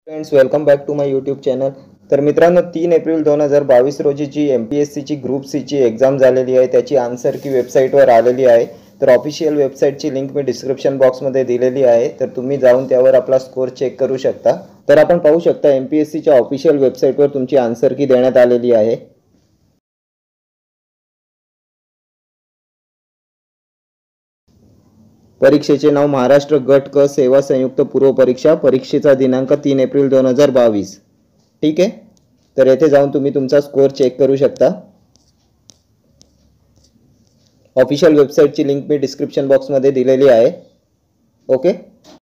Friends, welcome back to my YouTube channel. तर मित्रांनो, 3 April 2022 रोजी जी MPSCची ग्रुप सीची एक्झाम झालेली आहे त्याची आन्सर की वेबसाईटवर आलेली आहे. तर ऑफिशियल वेबसाईटची लिंक मी डिस्क्रिप्शन बॉक्समध्ये दिलेली आहे, तर तुम्ही जाऊन त्यावर आपला स्कोर चेक करू शकता. तर आपण पाहू शकता MPSCच्या ऑफिशियल वेबसाईटवर तुमची आन्सर की देण्यात आलेली आहे. परीक्षेचे नाव महाराष्ट्र गट क सेवा संयुक्त पूर्व परीक्षा. परीक्षेचा दिनांक 3 एप्रिल 2022. ठीक आहे. तर येथे जाऊन तुम्ही तुमचा स्कोर चेक करू शकता. ऑफिशियल वेबसाईटची लिंक मी डिस्क्रिप्शन बॉक्समध्ये दिलेली आहे. ओके.